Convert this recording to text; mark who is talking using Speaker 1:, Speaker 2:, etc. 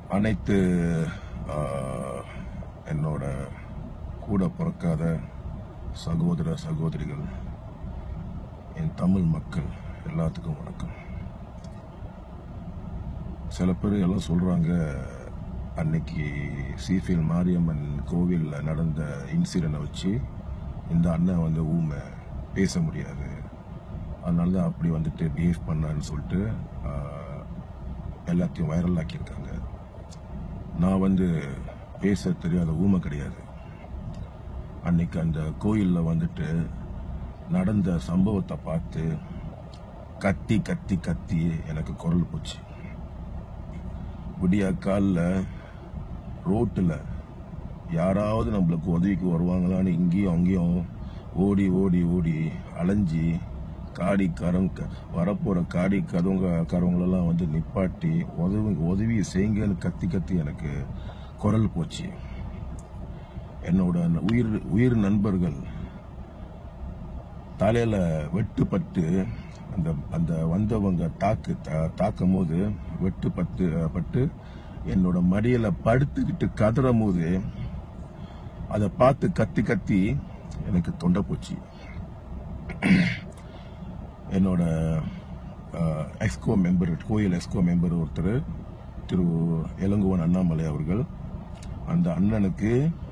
Speaker 1: அனைத்து என்னோட கூட பிறக்காத சகோதர சகோதரிகள், என் தமிழ் மக்கள் எல்லாத்துக்கும் வணக்கம். சில பேர் எல்லாம் சொல்றாங்க, அன்னைக்கு சீஃபீல்ட் மாரியம்மன் கோவிலில் நடந்த இன்சிடென்ட்டை வச்சு இந்த அண்ணன் வந்து ஊமை பேச முடியாது, அதனால தான் அப்படி வந்துட்டு பிஹேவ் பண்ணான்னு சொல்லிட்டு எல்லாத்தையும் வைரல் ஆக்கியிருக்காங்க. நான் வந்து பேச தெரியாத ஊமை கிடையாது. அன்னைக்கு அந்த கோயிலில் வந்துட்டு நடந்த சம்பவத்தை பார்த்து கத்தி கத்தி கத்தி எனக்கு குரல் போச்சு. விடியா காலில் ரோட்டில் யாராவது நம்மளுக்கு உதவிக்கு வருவாங்களான்னு இங்கேயும் அங்கேயும் ஓடி ஓடி ஓடி அலைஞ்சி வரப்போகிற காரவங்களெல்லாம் வந்து நிப்பாட்டி உதவி செய்யுங்கன்னு கத்தி கத்தி எனக்கு குரல் போச்சு. என்னோட உயிர் நண்பர்கள் தலையில வெட்டுப்பட்டு அந்த வந்தவங்க தாக்கும் போது வெட்டுப்பட்டு என்னோட மடியில படுத்துக்கிட்டு கதறும் போது அதை பார்த்து கத்தி கத்தி எனக்கு தொண்டை போச்சு. என்னோட கோயில் எஸ்கோ மெம்பர் ஒருத்தர் திரு இளங்குவன் அண்ணாமலை அவர்கள், அந்த அண்ணனுக்கு